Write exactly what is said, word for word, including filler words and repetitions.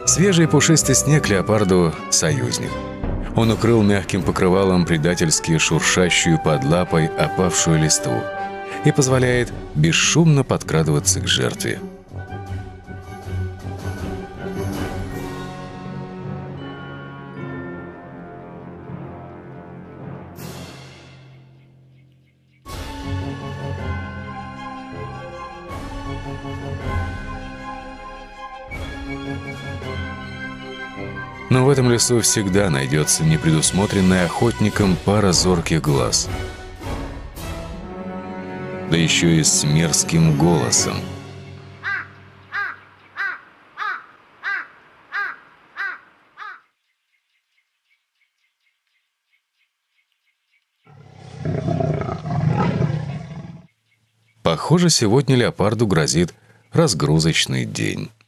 Свежий пушистый снег леопарду — союзник. Он укрыл мягким покрывалом предательски шуршащую под лапой опавшую листву и позволяет бесшумно подкрадываться к жертве. Но в этом лесу всегда найдется непредусмотренная охотником пара зорких глаз. Да еще и с мерзким голосом. Похоже, сегодня леопарду грозит разгрузочный день.